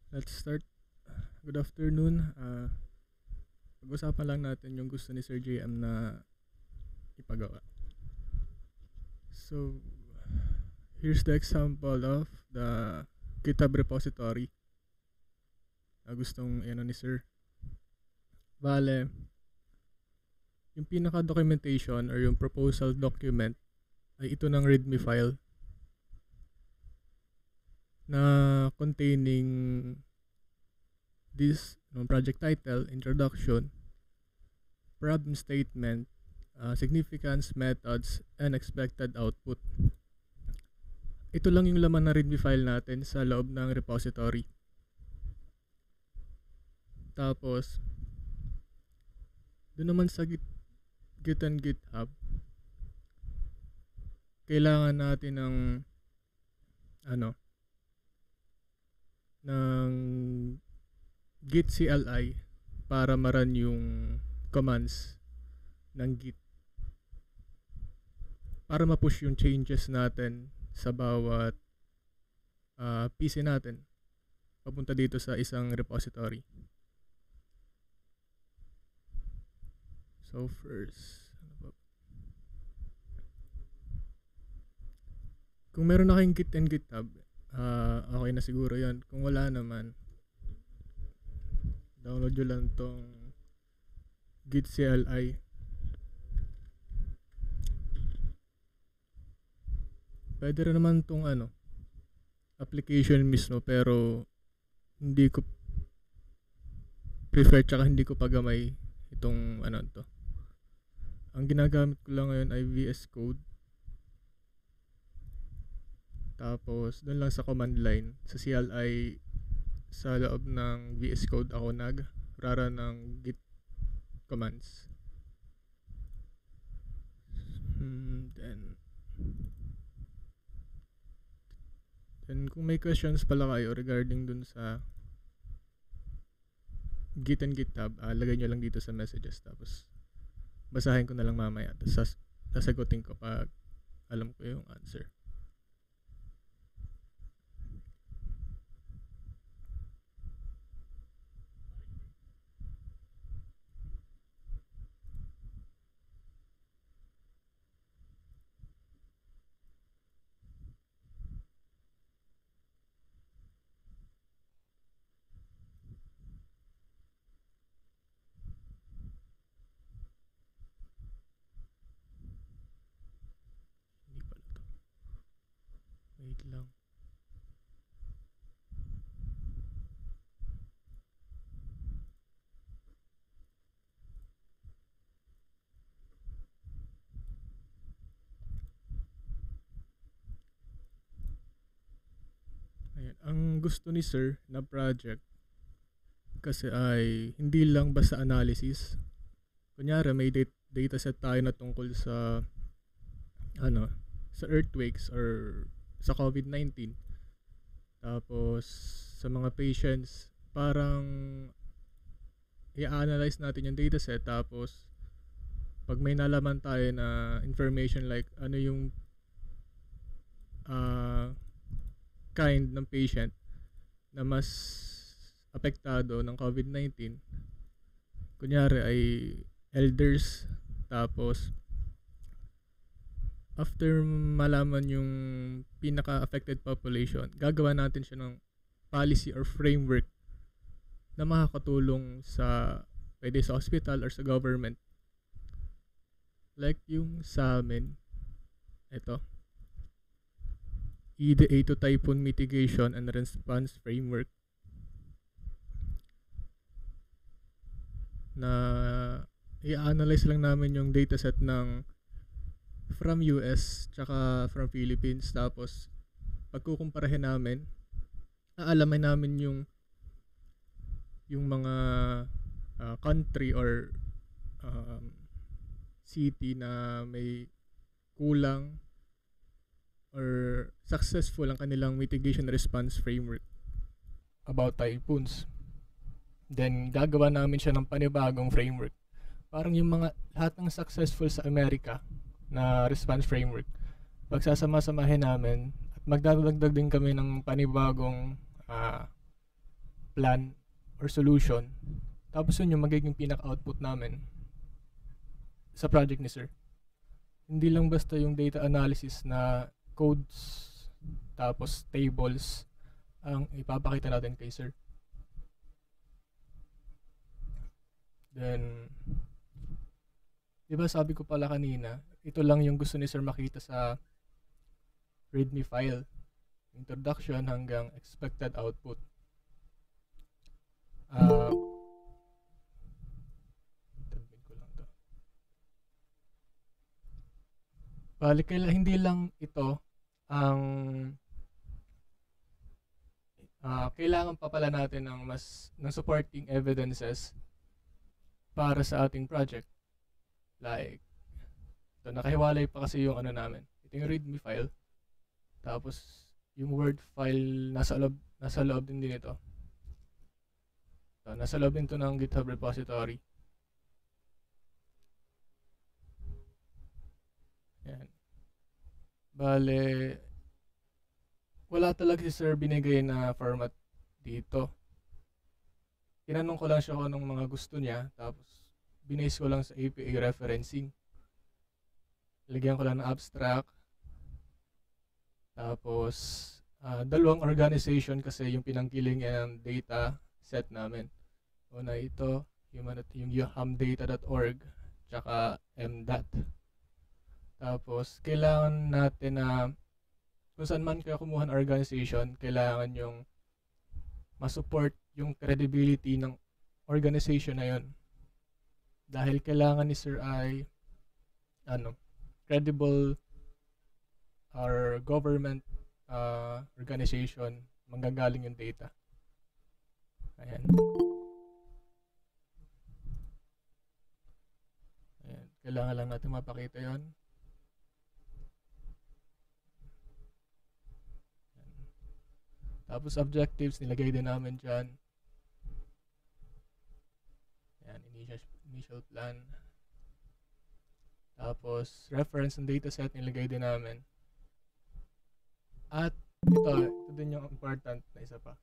Let's start. Good afternoon. Pag-usapan lang natin yung gusto ni Sir JM na ipagawa. So, here's the example of the GitHub repository na gustong ni Sir. Bale, yung pinaka-documentation or yung proposal document ay ito ng readme file na containing this project title, introduction, problem statement, significance, methods, and expected output. Ito lang yung laman ng readme file natin sa loob ng repository. Tapos, doon naman sa Git and Github, kailangan natin ng Git CLI para ma-run yung commands ng Git. Para ma-push yung changes natin sa bawat PC natin papunta dito sa isang repository. So first, kung meron na kayong Git and Github, okay na siguro yan. Kung wala naman, download nyo lang tong Git CLI. Pwede rin naman tong application mismo, pero hindi ko prefer tsaka hindi ko pagamay itong to. Ang ginagamit ko lang ngayon ay VS Code. Tapos doon lang sa command line sa CLI sa loob ng VS Code ako nagrara ng Git commands. Then kung may questions pala kayo regarding dun sa Git and Github, lagay nyo lang dito sa messages, tapos basahin ko na lang mamaya, tapos sasagutin ko pag alam ko yung answer. Wait lang. Ayan. Ang gusto ni Sir na project kasi ay hindi lang basta analysis. Kunyari may dataset tayo na tungkol sa sa earthquakes or sa COVID-19. Tapos sa mga patients, parang i-analyze natin yung dataset, tapos pag may nalaman tayo na information like ano yung kind ng patient na mas apektado ng COVID-19, kunyari ay elders, tapos after malaman yung pinaka-affected population, gagawa natin siya ng policy or framework na makakatulong sa pwede sa hospital or sa government. Like yung sa amin, ito, ITBA to Typhoon Mitigation and Response Framework, na i-analyze lang namin yung dataset ng from US tsaka from Philippines, tapos pagkukumparahin namin, aalamin namin yung mga country or city na may kulang or successful ang kanilang mitigation response framework about typhoons. Then gagawa namin siya ng panibagong framework. Parang yung mga lahat ng successful sa Amerika na response framework, pagsasama-samahin namin at magdadagdag din kami ng panibagong plan or solution. Tapos yun yung magiging pinaka-output namin sa project ni sir. Hindi lang basta yung data analysis na codes tapos tables ang ipapakita natin kay sir. Then, di ba sabi ko pala kanina, ito lang yung gusto ni sir makita sa readme file. Introduction hanggang expected output. Tabin ko lang to. Bali, hindi lang ito ang kailangan pa pala natin ng supporting evidences para sa ating project. Like, ito, nakahiwalay pa kasi yung ano namin. Ito yung readme file. Tapos, yung word file nasa loob din ito. So, nasa loob din ito ng GitHub repository. Yan. Bale, wala talaga si sir binigay na format dito. Tinanong ko lang siya kung anong mga gusto niya. Tapos, binase ko lang sa APA referencing. Lagyan ko lang ng abstract. Tapos, dalawang organization kasi yung pinangkiling ng data set namin. Una ito, yung hamdata.org, tsaka mdat. Tapos, kailangan natin na kung saan man kayo kumuha ng organization, kailangan yung masupport yung credibility ng organization na yun. Dahil kailangan ni sir ay credible or government organization manggagaling yung data. Ayan. Ayan. Kailangan lang natin mapakita yon. Tapos objectives, nilagay din namin dyan. Ayan, initial plan. Tapos, reference ng dataset, nilagay din namin. At ito din yung important na isa pa.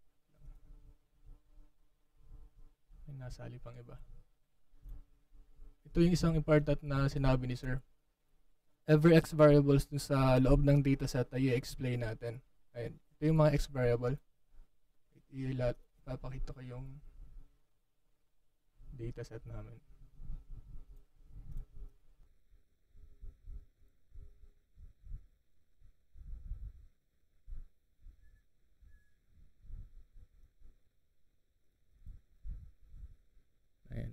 May nasali pang iba. Ito yung isang important na sinabi ni sir. Every x variables dun sa loob ng dataset ay i-explain natin. Ayan. Ito yung mga x variable. Ipapakita ko yung dataset namin. Ayan.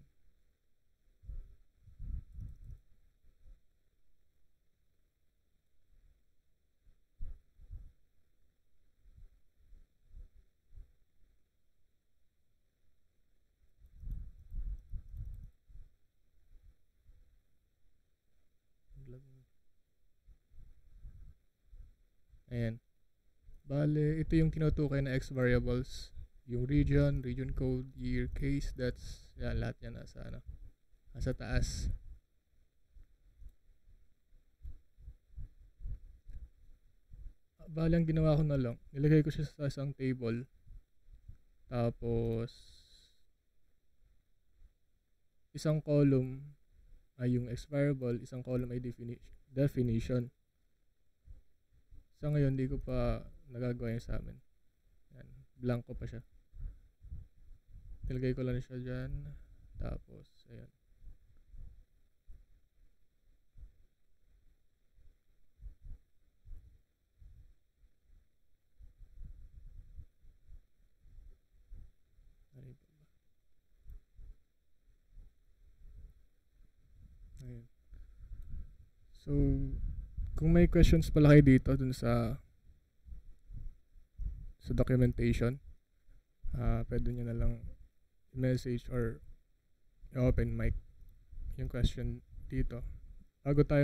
Ayan. Bale, ito yung tinutukoy na x variables. Yung region code, year, case, that's, yan, lahat yan nasa taas. Bale, ang ginawa ko na lang, nilagay ko siya sa isang table. Tapos, isang column ay yung x variable, isang column ay definition. Sa ngayon, di ko pa nagagawa yung sa amin. Yan, blanco pa siya. Nilagay ko lang siya dyan. Tapos, ayan. Ayan. So, kung may questions pala kayo dito dun sa documentation, pwede nyo na lang message or open mic yung question dito bago tayo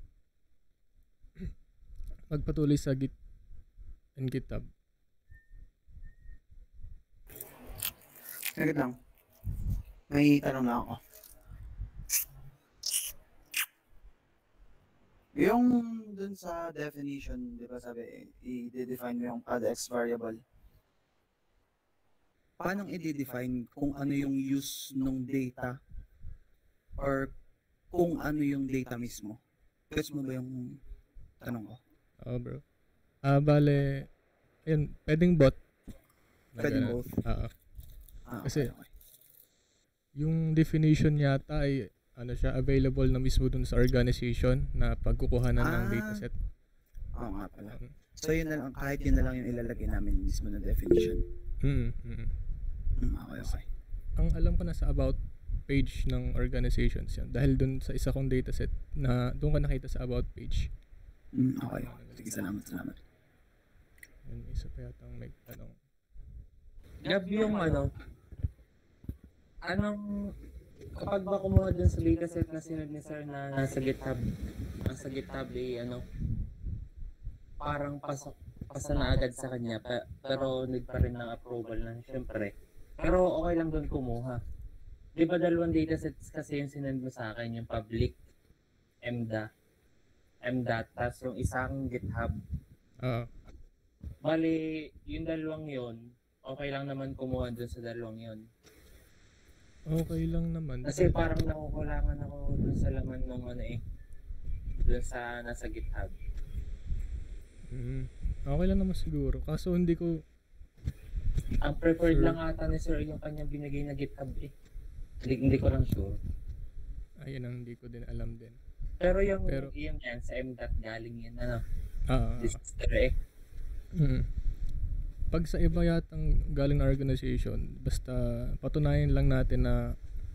magpatuloy sa Git and Github. Saglit lang. May tanong lang ako. Yung dun sa definition, di ba sabi, i-define mo yung add x variable. paano i-define kung ano yung use ng data or kung ano yung data mismo? Gets mo ba yung tanong ko? Oo, bro. Bale, ayun, pwedeng bot. Na Pwedeng ganun. both. Oo. Kasi, Okay. yung definition yata ay ano siya, available na mismo dun sa organization na pagkukuhanan ng dataset. Oo nga pala. So yun na lang, kahit yun na lang yung ilalagay namin mismo na definition. Okay. Ang alam ko na sa about page ng organizations yan. Dahil dun sa isa kong dataset na doon ka nakita sa about page. Okay. Sige, salamat. Yun, isa pa yata ang may tanong. Gab yung kapag ba kumuha dun sa dataset na sinad ni sir na nasa GitHub, parang pasa na agad sa kanya, pero need pa rin ng approval na syempre. Pero okay lang dun kumuha. Di ba dalawang datasets kasi yung sinend mo sa akin, yung public, MDAT, tas yung isang GitHub. Bali, yung dalawang yun, okay lang naman kumuha dun sa dalawang yun. Okay lang naman. Kasi parang nakukulangan ako dun sa laman ng dun sa nasa GitHub. Okay lang naman siguro. Kaso hindi ko... Ang preferred lang ata ni sir yung kanyang binigay na GitHub eh. Hindi ko lang sure. Ayun ang hindi ko din alam din. Pero yung yan, sa MDAT galing yan, Disaster eh. Pag sa iba yatang galing na organization, basta patunayan lang natin na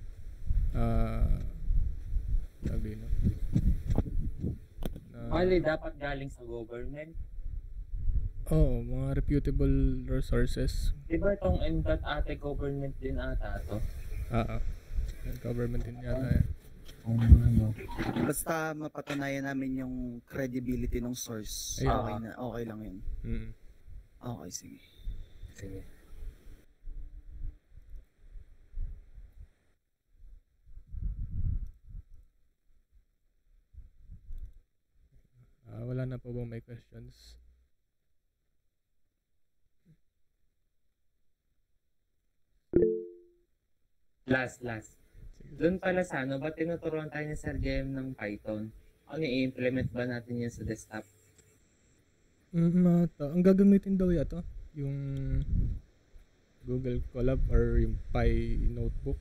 Bali, dapat galing sa government. Oo, mga reputable resources. Diba itong MDAT ate government din ata to? Government din yata yan. Basta mapatunayan namin yung credibility ng source. Okay lang yun. Okay, sige. Wala na po bang may questions? Last. Doon pala sa ba't tinuturuan tayo ni Sir Jem ng Python? Ano i-implement ba natin yun sa desktop? Ang gagamitin daw yata yung Google Colab or yung Pi Notebook.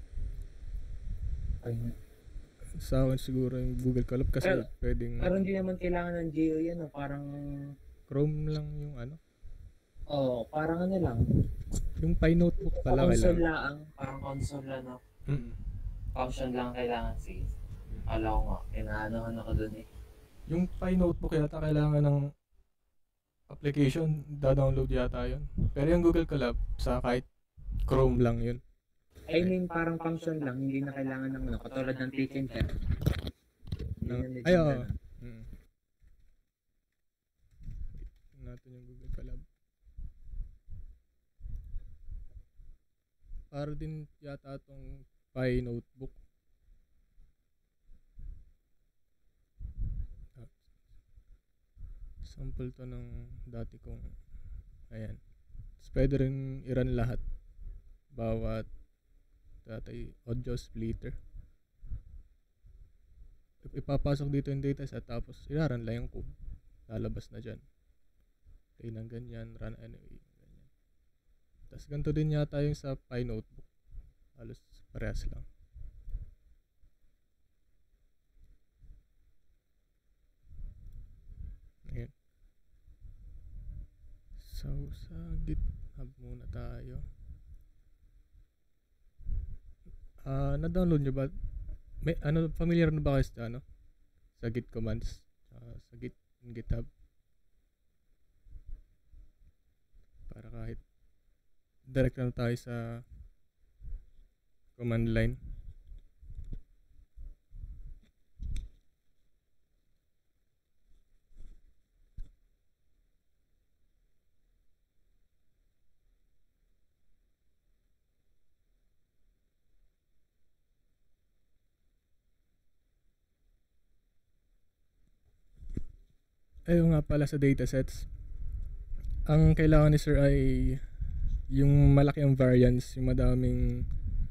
Sa akin siguro yung Google Colab kasi pwedeng... Pero hindi naman kailangan ng Geo yan, parang... Chrome lang yung parang lang. Yung Pi Notebook pala console lang. Parang console lang, no? Function lang kailangan, sige. Alam ko nga, inaanohan ako dun eh. Yung Pi Notebook yata kailangan ng application, da-download yata yun. Pero yung Google Colab, sa kahit Chrome lang yun. I mean, parang function lang, hindi na kailangan ng katulad ng Take and Care. Natin yung Google Colab. Para din yata itong Pi Notebook. Sample to ng dati kong ayan. Pwede rin i-run lahat. Bawat dati audio splitter. Ipapasok dito yung dataset tapos i-run lang yung code. Lalabas na dyan. Play ng ganyan, run anyway. Ganyan. Tapos ganito din yata yung sa Pi Notebook. Halos parehas lang. Ayan. So, sa GitHub muna tayo. Na-download nyo ba? May, familiar na ba kayo sa, sa Git commands? Sa Git and Github? Para kahit direct na tayo sa command line. Ayun nga pala sa datasets. Ang kailangan ni sir ay yung malaki ang variance, yung madaming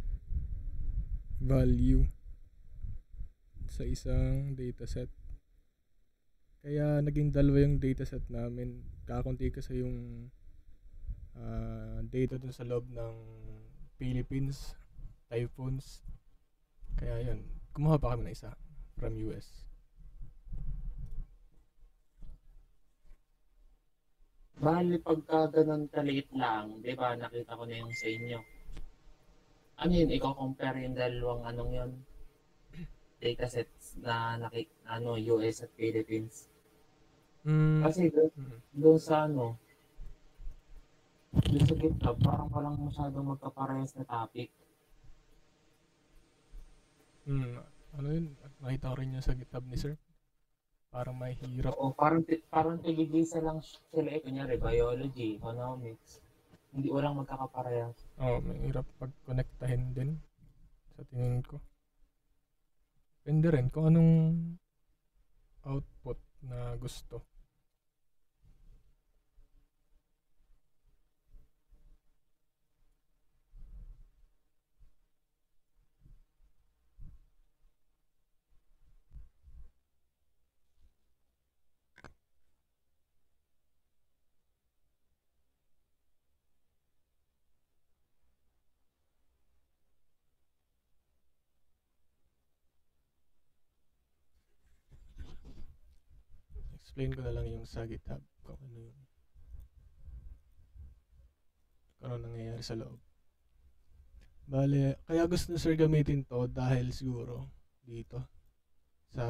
value sa isang dataset. Kaya naging dalawa yung dataset namin. Kakunti kasi yung data dun sa loob ng Philippines, typhoons. Kaya yun, kumuha pa kami ng isa from US. Bali, pagka ganun kaliit lang, di ba, nakita ko na yung sa inyo. Ano yun, i-compare yung dalawang anong yun, datasets na US at Philippines. Kasi doon sa doon sa GitHub, parang walang masyadong magkaparehas na topic. Ano yun? Nakita ko rin yun sa GitHub ni sir. Parang may hirap. Oo, parang tigigisa lang sila kunyari, biology, economics. Hindi walang magkakaparehas. Oo, may hirap pag-connectahin din sa tingin ko. Depende rin kung anong output na gusto. Explain ko na lang yung sa GitHub kung ano nangyayari sa loob. Bale, kaya gusto na sir gamitin to dahil siguro dito sa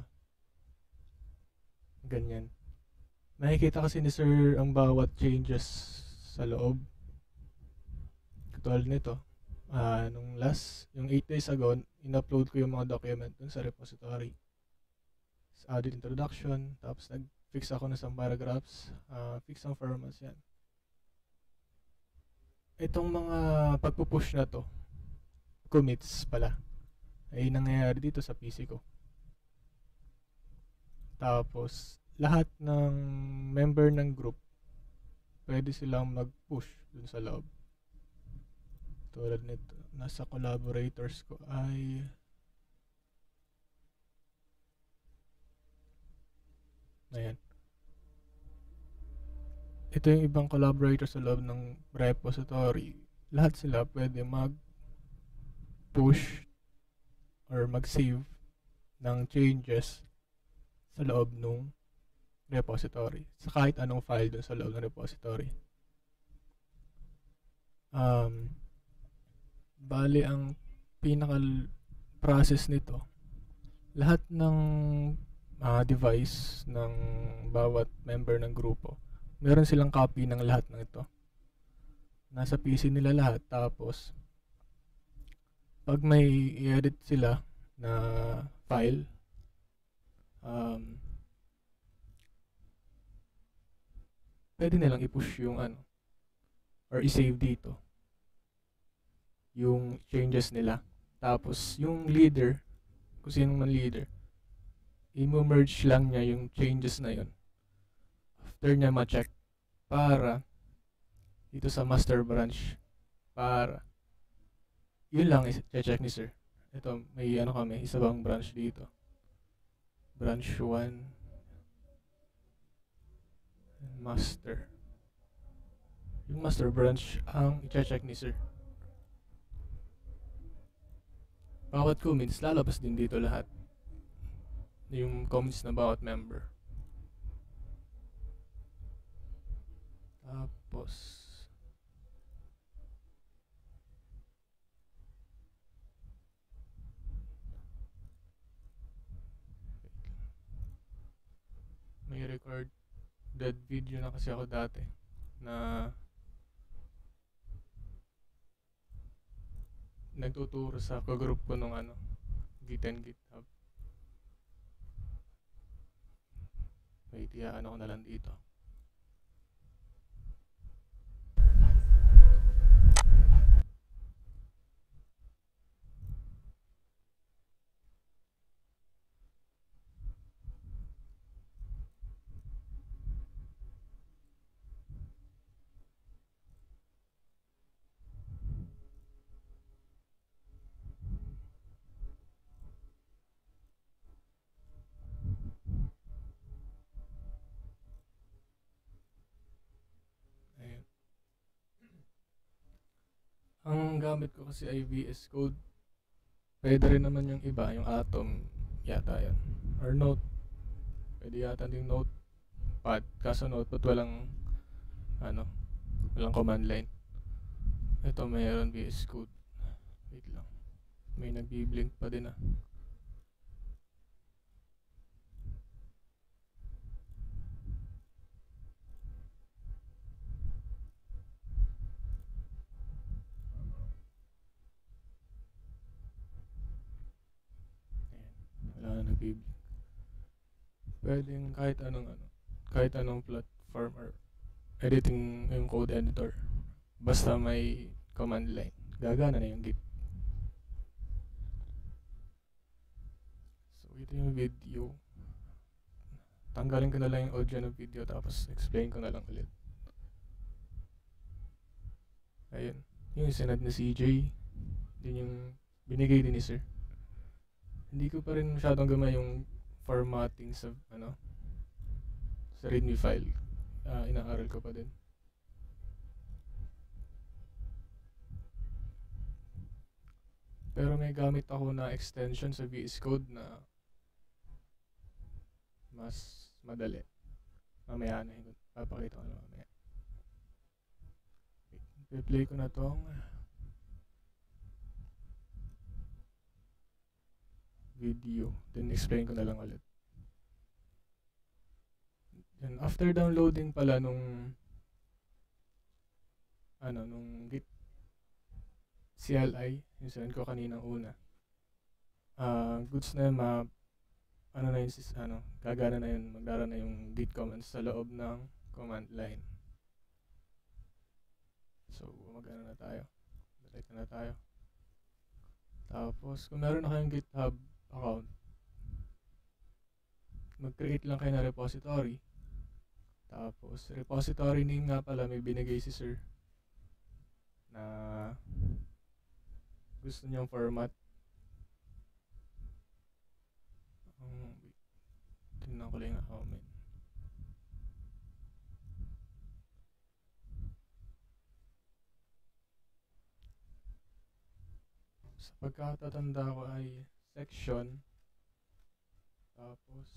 ganyan. Makikita kasi ni sir ang bawat changes sa loob. Katulad nito. Nung yung 8 days ago, in-upload ko yung mga document dun sa repository. Added introduction, tapos nag-fix ako ng some paragraphs, fix ang formats yan. Itong mga pagpupush na to, commits pala, ay nangyayari dito sa PC ko. Tapos, lahat ng member ng group, pwede silang mag-push dun sa loob. Tulad nito, nasa collaborators ko ay ayan. Ito yung ibang collaborators sa loob ng repository. Lahat sila pwede mag-push or mag-save ng changes sa loob ng repository. Sa kahit anong file dun sa loob ng repository. Bali, ang pinaka-process nito, lahat ng device ng bawat member ng grupo, meron silang copy ng lahat ng ito. Nasa PC nila lahat. Tapos, pag may i-edit sila na file, pwede nilang i-push yung or i-save dito yung changes nila. Tapos, yung leader, kung sino man leader, i-merge lang niya yung changes na yun. After niya ma-check para dito sa master branch, para yun lang i-check ni sir. Ito, may kami, isa bang branch dito. Branch 1 master. Yung master branch ang i-check ni sir. Bawat comments, lalabas din dito lahat. Yung comments na bawat member. Tapos, may recorded video na kasi ako dati na nagtuturo sa kagroup ko nung Git and Github. Wait, ko na lang dito. ginagamit ko kasi ay VS Code. Pwede rin naman yung iba, yung Atom yata yan. Or Note. Pwede yata din Notepad. Kaso Notepad walang command line. Ito mayroon VS Code. Wait lang. May nagbi-blink pa din Wala na nagbi-blink. Pwedeng kahit anong platform or editing yung code editor. Basta may command line. Gagana na yung Git. So, ito yung video. Tanggalin ko na lang yung audio ng video tapos explain ko na lang ulit. Ayun. Yung sinad na CJ. Yun yung binigay din ni sir. Hindi ko pa rin masyadong gamay yung formatting sa sa readme file. Inaaral ko pa din. Pero may gamit ako na extension sa VS Code na mas madali. Mamaya na yun. Papakita ko na mamaya. I-play ko na tong video. Then explain ko na lang ulit. And after downloading pala nung Git CLI, yung sinend ko kaninang una. Goods na yun, gagana na yun, magdara na yung git commands sa loob ng command line. So, magana na tayo. Direct na tayo. Tapos, kung meron na kayong GitHub account, mag-create lang kayo ng repository. Tapos, repository name nga pala may binigay si sir na gusto niyang format. Tingnan ko lang yung comment. Sa pagkatatanda ko ay section, tapos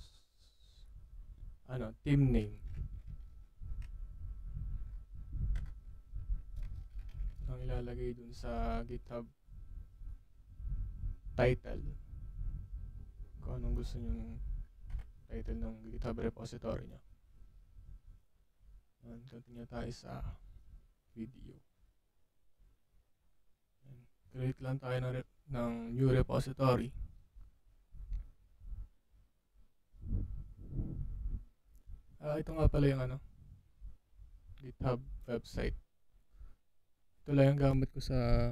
team name ang ilalagay dun sa GitHub title, kung anong gusto nyong title ng GitHub repository nyo. Continue tayo sa video. Create lang tayo ng new repository. Ito nga pala yung GitHub website. Ito lang yung gamit ko sa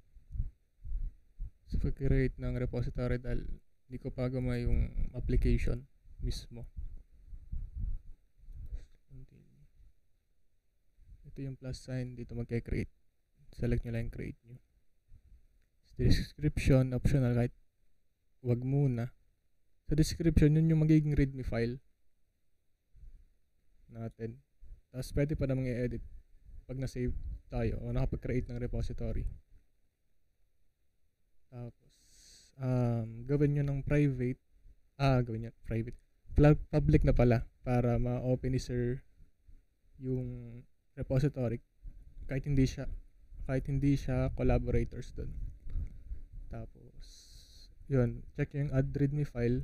pag-create ng repository dahil hindi ko pa gamay yung application mismo. Ito yung plus sign, dito magke-create. Select nyo lang yung create nyo. Description, optional, kahit wag muna. Sa description, yun yung magiging readme file natin. Tapos pwede pa namang i-edit pag na-save tayo o nakapag-create ng repository. Tapos gawin nyo ng private. Gawin nyo private. Public na pala para ma-open ni sir yung repository kahit hindi siya collaborators doon. Tapos yun, check yung add a readme file.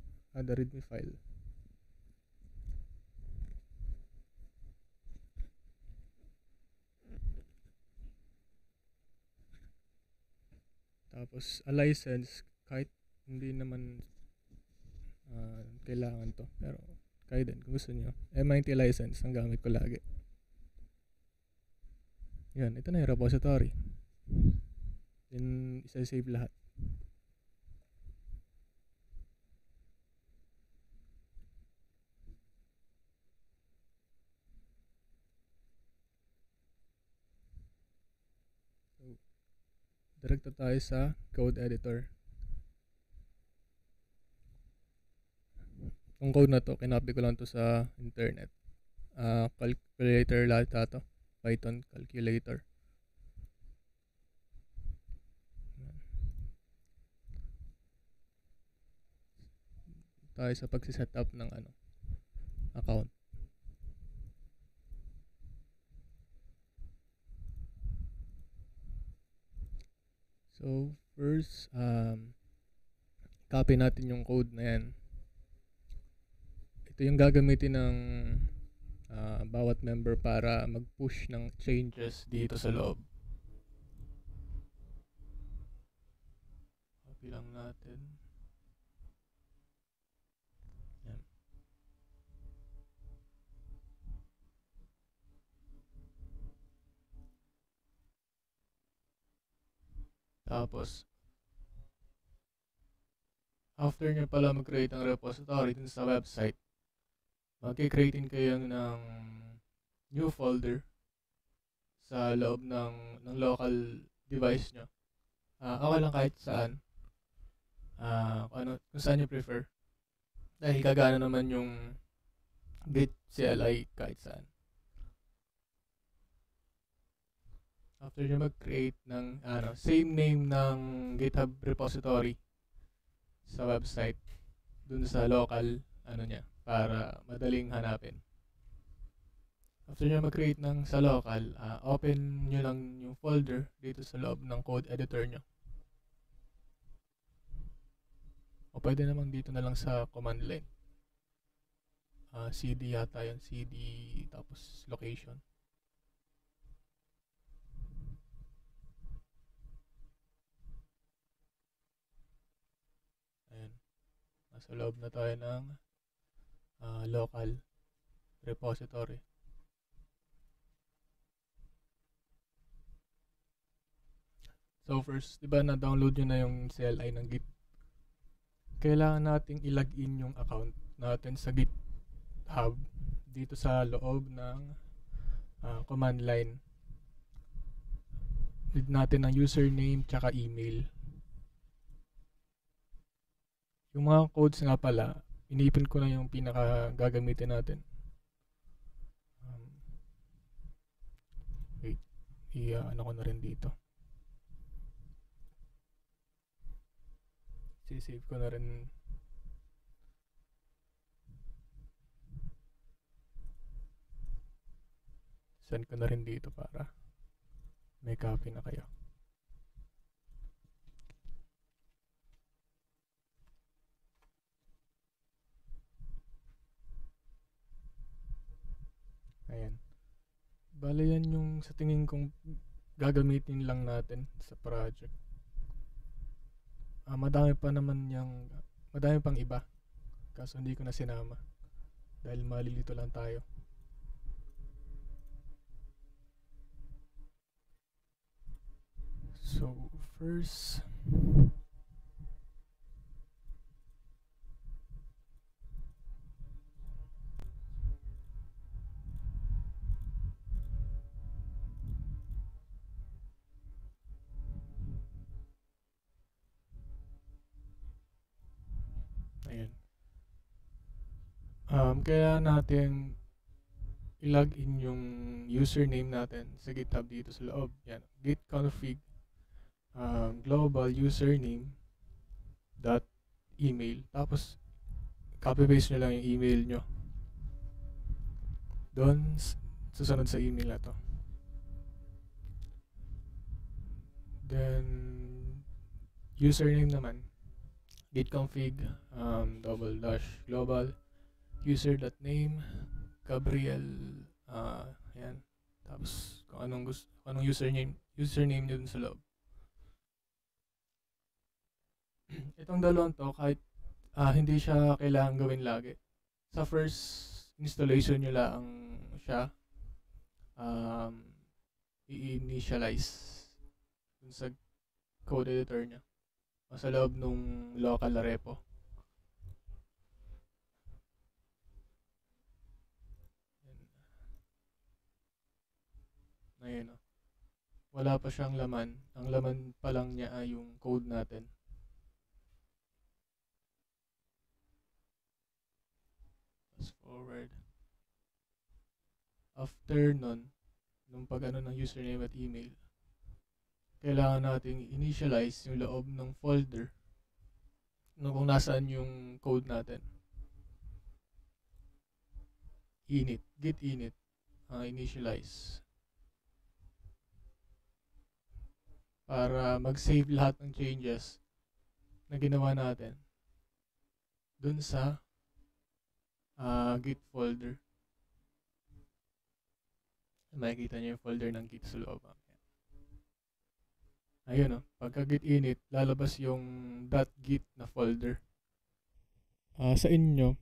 Tapos a license, kahit hindi naman kailangan to, pero kayo din kung gusto nyo. MIT license ang gamit ko lagi. Yan, ito na yung repository. Then isa-save lahat. Direkta tayo sa code editor. Yung code na to, kinopy ko lang to sa internet. Calculator lahat to. Python calculator. tayo sa pagsiset up ng account. So, first, copy natin yung code na yan. Ito yung gagamitin ng bawat member para mag-push ng changes dito sa loob. Copy lang natin. Yan. Tapos, after nyo pala mag-create ng repository dun sa website, mag-createin kayo ng new folder sa loob ng local device nyo. Okay lang kahit saan. Kung saan nyo prefer. Dahil gagana naman yung Git CLI kahit saan. After nyo mag-create ng same name ng GitHub repository sa website dun sa local niya para madaling hanapin. After nyo mag-create ng sa local, open nyo lang yung folder dito sa loob ng code editor nyo. O pwede naman dito na lang sa command line. CD yata yun, CD tapos location. Ayan. Nasa loob na tayo ng local repository. So first, di ba na-download nyo na yung CLI ng Git? Kailangan nating i-login yung account natin sa GitHub dito sa loob ng command line. Need natin ang username tsaka email. Yung mga codes nga pala, iniipon ko na yung pinaka gagamitin natin. Wait, ko na rin dito. Save ko na rin. Send ko na rin dito para may copy na kayo. Ayan. Bale yan yung sa tingin kong gagamitin lang natin sa project. Madami pang iba. Kaso hindi ko na sinama. Dahil malilito lang tayo. So, first, ayan. Kaya natin i-login yung username natin sa GitHub dito sa loob. Yan. Git config global username dot email. Tapos copy paste nyo lang yung email nyo doon susunod sa email na to. Then username naman git config /global user.name Gabriel yan. Tapos kung anong username nyo dun sa loob. Itong dalawang to kahit hindi siya kailangan gawin lagi. Sa first installation nyo lang siya i-initialize dun sa code editor nyo o sa loob nung local repo. Ayun o. Wala pa siyang laman. Ang laman pa lang niya ay yung code natin. Fast forward. After nun, nung pag-ano ng username at email, kailangan nating initialize yung loob ng folder kung nasaan yung code natin. git init, initialize para mag-save lahat ng changes na ginawa natin dun sa git folder. Makikita niyo yung folder ng git sa loob. Ayun, pagka git init, lalabas yung .git na folder. Sa inyo,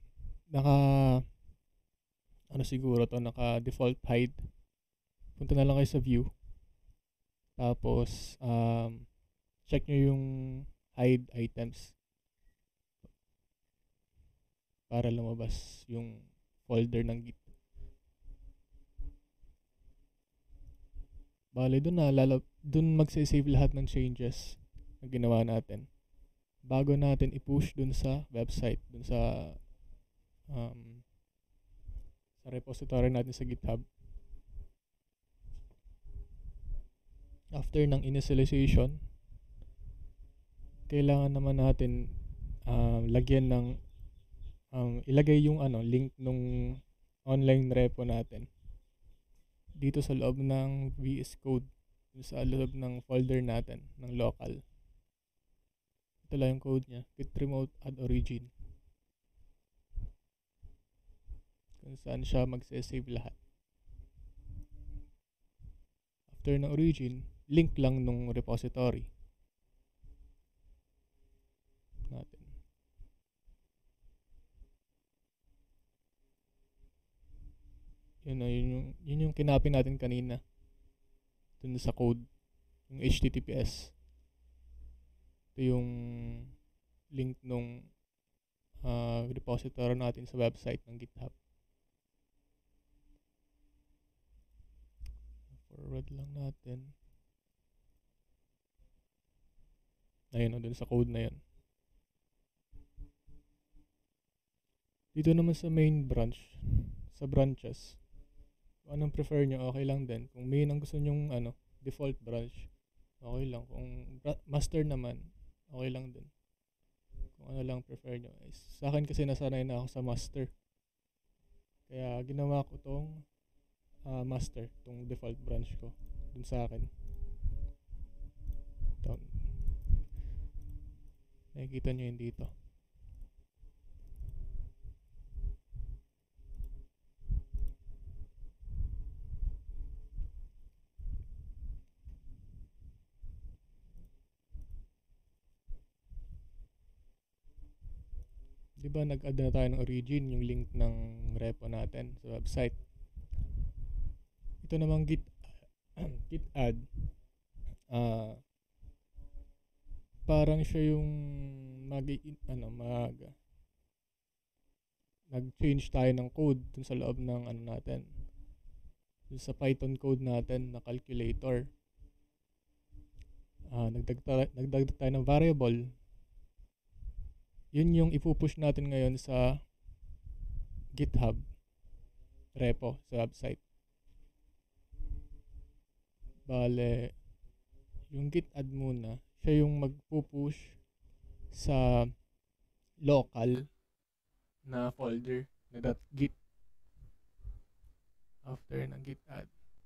naka default hide. Punta na lang kayo sa view. Tapos, check nyo yung hide items para lumabas yung folder ng git. Bale, dun magsisave lahat ng changes na ginawa natin bago natin i-push dun sa website, dun sa repository natin sa GitHub. After ng initialization, kailangan naman natin lagyan ng ilagay yung link nung online repo natin dito sa loob ng VS Code, sa loob ng folder natin ng local. Ito lang yung code niya, git remote add origin, kung saan siya magse-save lahat. After ng origin, link lang nung repository natin. Yun yung kinapin natin kanina dun sa code, yung HTTPS. Ito yung link nung repository natin sa website ng GitHub. Forward lang natin. Ayun, dun sa code na yun. Dito naman sa main branch, sa branches, kung anong prefer nyo, okay lang din. Kung main ang gusto nyong default branch, okay lang. Kung master naman, okay lang din. Kung ano lang prefer nyo. Sa akin kasi nasanay na ako sa master. Kaya ginawa ko tong master, tong default branch ko dun sa akin. Ito. Nakikita nyo yun dito. Diba nag-add na tayo ng origin, yung link ng repo natin sa website. Ito namang git add, parang siya yung nag-change tayo ng code dun sa loob ng natin, dun sa Python code natin na calculator. Nagdagdag tayo ng variable. Yun yung ipupush natin ngayon sa GitHub repo sa website. Bale, yung git add muna, siya yung magpupush sa local na folder na .git after ng git add.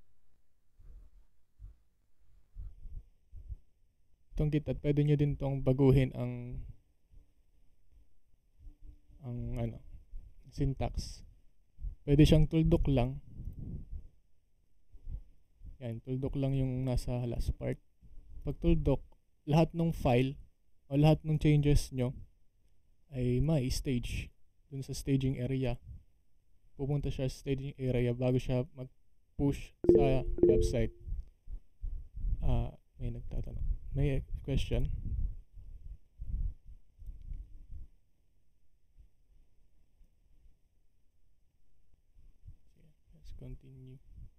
Itong git add, pwede nyo din tong baguhin ang syntax. Pwede siyang tuldok lang. Yan, tuldok lang yung nasa last part. Pag tuldok, lahat ng file o lahat ng changes nyo ay ma-stage dun sa staging area. Pupunta siya sa staging area bago siya mag-push sa website. May nagtatanong. May question? Let's continue.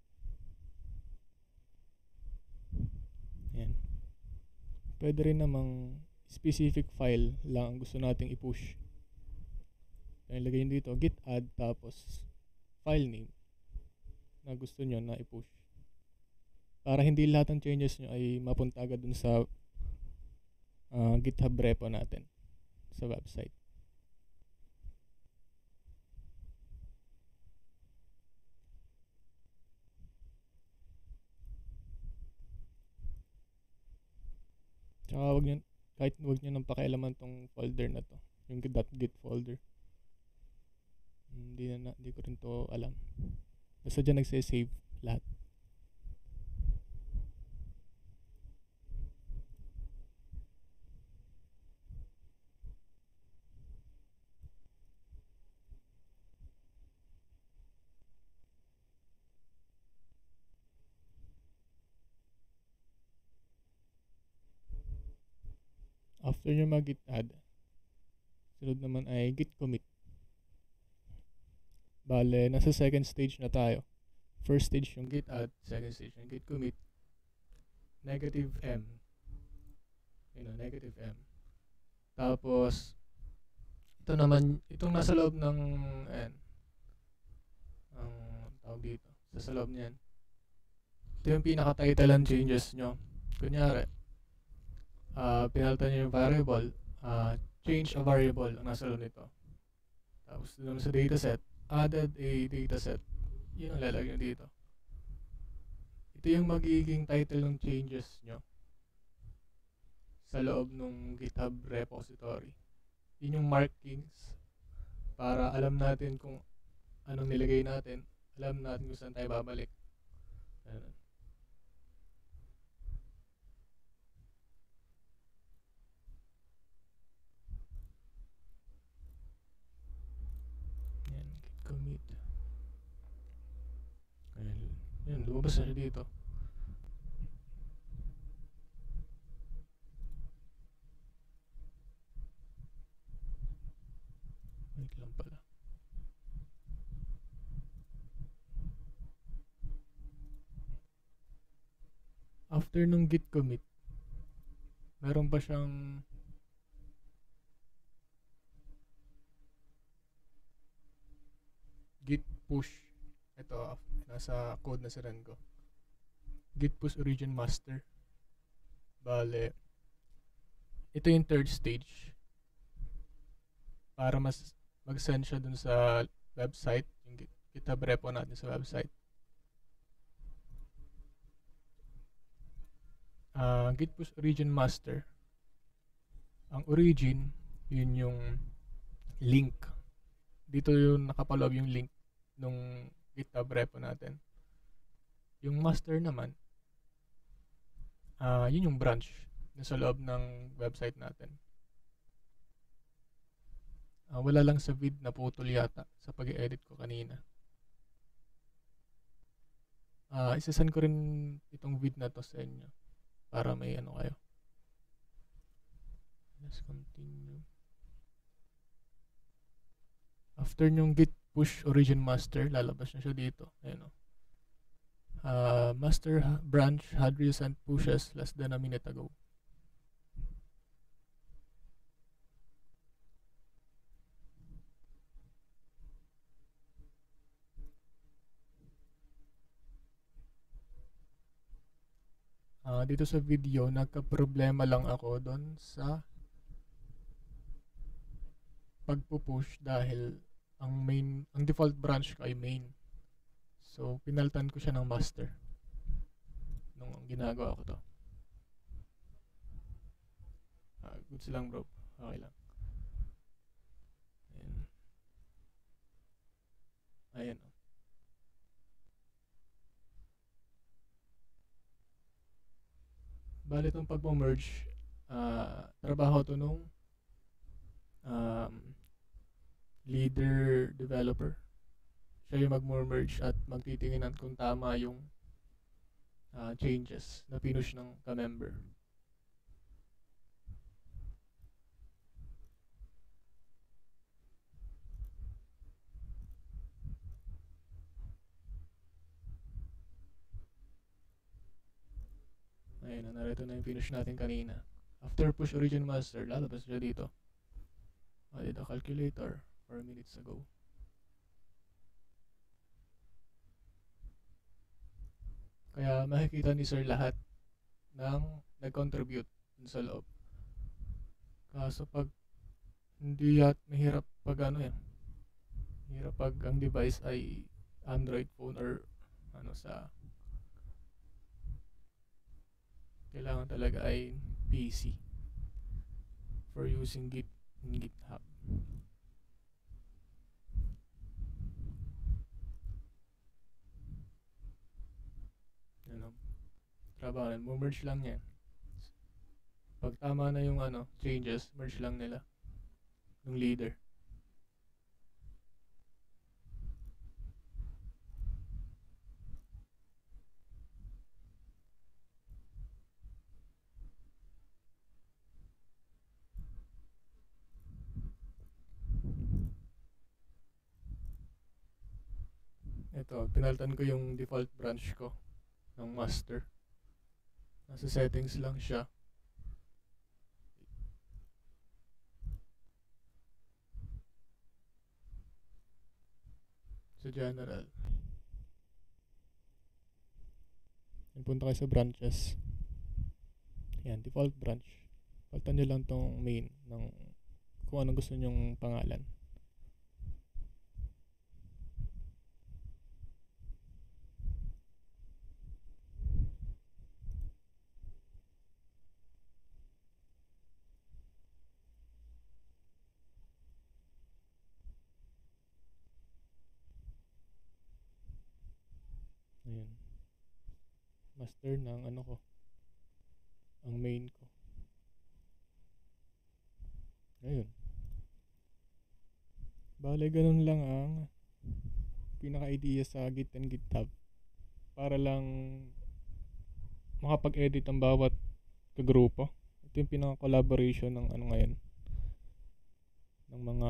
Yan. Pwede rin namang specific file lang ang gusto nating i-push. Ilagay nyo dito, git add, tapos file name na gusto nyo na i-push. Para hindi lahat ng changes nyo ay mapunta agad dun sa GitHub repo natin sa website. Tsaka wag nyo nang pakialaman tong folder na to, yung .git folder. Hindi ko rin to alam. Basta dyan nagsasave lahat. After nyo mag-git add, sunod naman ay git commit. Bale, nasa second stage na tayo. First stage yung git add, second stage yung git commit. -m. -m. Tapos, ito naman, itong nasa loob ng, ang tawag dito, sa loob niyan. Ito yung pinaka-title and changes nyo. Kunyari, pinalitan nyo yung variable, change a variable ang nasa loob nito. Tapos doon sa dataset, added a dataset. Yun ang lalagyan dito. Ito yung magiging title ng changes nyo sa loob ng GitHub repository. Yun yung markings para alam natin kung anong nilagay natin. Alam natin kung saan tayo babalik. Ayan. Commit. Yan, lumabas na siya dito. Wait lang pala. After nung git commit, meron pa siyang git push. Ito, nasa code na siren ko. Git push origin master. Bale, ito yung third stage. Para mag-send siya dun sa website, yung GitHub repo natin sa website. Git push origin master. Ang origin, yun yung link. Dito yung nakapaloob yung link nung GitHub repo natin. Yung master naman, yun yung branch na sa loob ng website natin. Wala lang sa vid na putol yata sa pag-edit ko kanina. Isasend ko rin itong vid na to sa inyo para may ano kayo. Let's continue. After yung git push origin master, lalabas na siya dito. Ayan o. Master branch had recent pushes less than a minute ago. Dito sa video, nagka-problema lang ako doon sa pagpupush dahil ang default branch ko ay main. So, pinaltan ko siya ng master nung ginagawa ko to. Goods lang bro. Okay lang. Ayan o. Bali itong pagpo-merge, trabaho to nung leader developer. Siya yung mag-merge at magtitinginan kung tama yung changes na pinush ng ka-member. Ayun, narito na yung pinush natin kanina. After push origin master, lalabas siya dito. I did a calculator 4 minutes ago. Kaya makikita ni sir lahat ng nag-contribute dun sa loob. Kaso pag hindi mahirap pag ano yan. Mahirap pag ang device ay Android phone or ano sa kailangan talaga ay PC. for using Git and GitHub. Ano, trabaho na, merge lang yan. Pag tama na yung changes, merge lang nila yung leader. Ito, pinalitan ko yung default branch ko ng master. Nasa settings lang siya. Sa general. Punta kayo sa branches. Yan, default branch. Palitan nyo lang tong main ng kung anong gusto nyong pangalan. Ayan. Master ng ko. Ang main ko. Ayun. Bale, ganun lang ang pinaka-idea sa Git and Github. Para lang makapag-edit ang bawat kagrupo. Ito yung pinaka-collaboration ng ngayon. Ng mga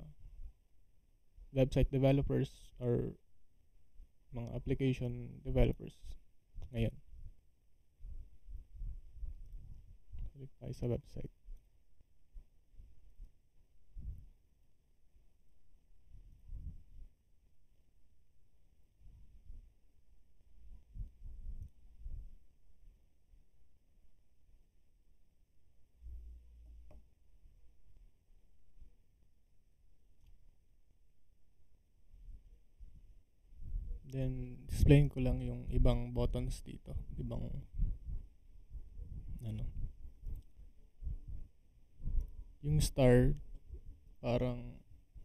website developers or mga application developers ngayon. Click tayo sa website. Then, explain ko lang yung ibang buttons dito. Ibang, yung star, parang,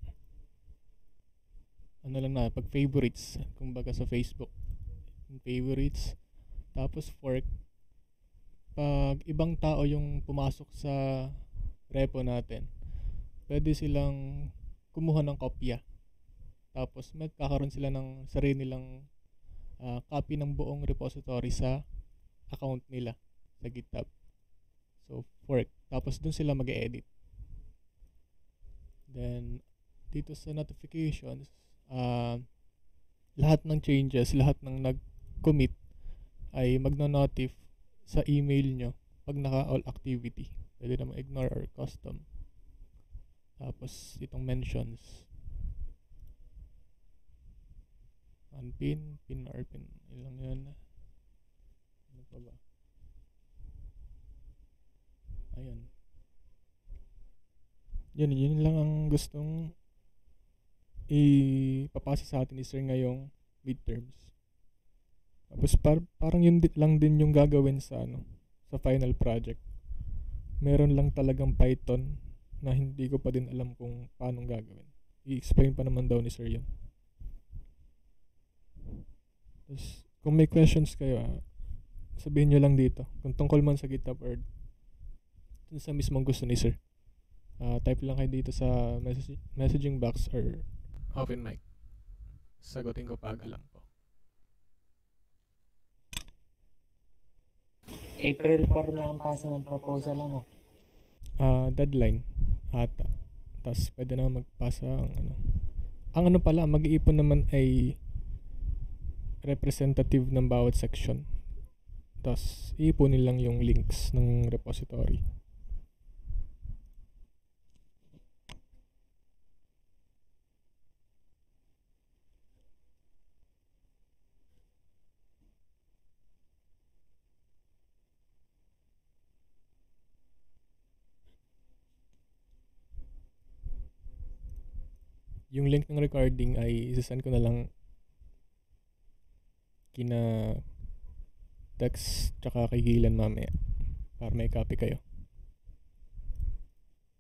lang na, pag favorites, kumbaga sa Facebook. Yung favorites. Tapos fork, pag ibang tao yung pumasok sa repo natin, pwede silang kumuha ng kopya. Tapos magkakaroon sila ng sarili nilang copy ng buong repository sa account nila sa GitHub. So, fork. Tapos dun sila mag-edit. Then, dito sa notifications, lahat ng changes, lahat ng nag-commit ay magno-notif sa email nyo pag naka-all activity. Pwede naman ignore or custom. Tapos, itong mentions. Unpin, pin or pin. Ilang yun. Ano pa ba? Ayun. Yun lang ang gustong ipapasa sa atin ni Sir ngayong midterms. Tapos parang yun lang din yung gagawin sa sa final project. Meron lang talagang Python na hindi ko pa din alam kung paano gagawin. I-explain pa naman daw ni Sir yun. Tapos, kung may questions kayo, sabihin nyo lang dito. Kung tungkol man sa GitHub or sa mismong gusto ni Sir. Type lang kayo dito sa messaging box or open mic. Sagutin ko pag alam ko. April 4 na ang pasa ng proposal, Deadline ata. Tapos pwede na magpasa ang pala, mag-iipon naman ay representative ng bawat section. Tapos, iipunin lang yung links ng repository. Yung link ng recording ay isasend ko na lang kina Dex tsaka kay Gilan mamaya para may copy kayo.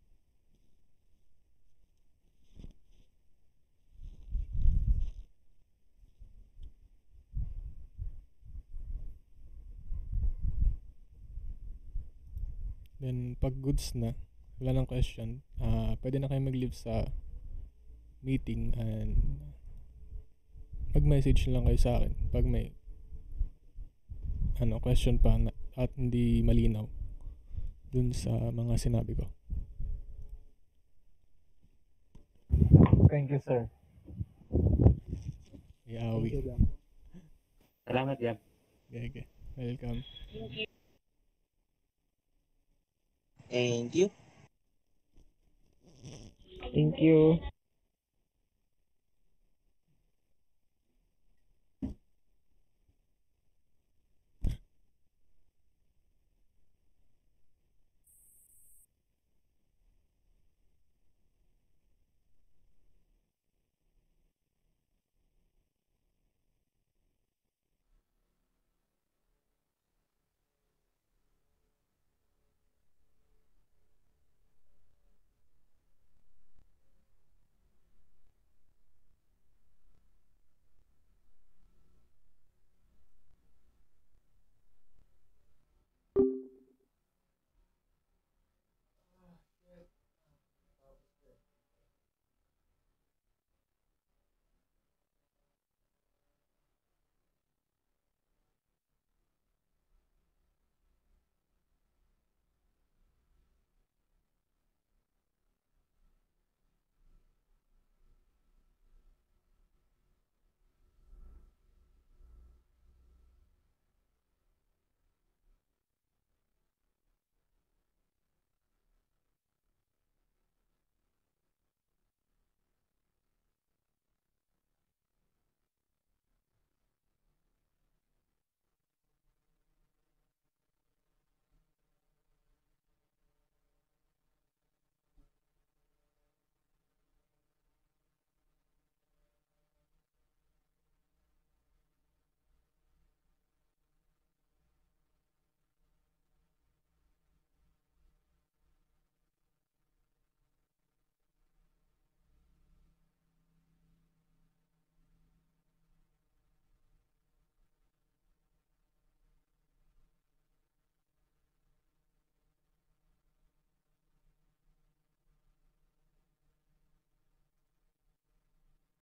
Then pag goods na, wala nang question, pwede na kayo mag-leave sa meeting and mag-message lang kayo sa akin pag may question pa at hindi malinaw dun sa mga sinabi ko. Thank you, sir. Yawi. Salamat, Yap. Okay. Welcome. Thank you. Thank you.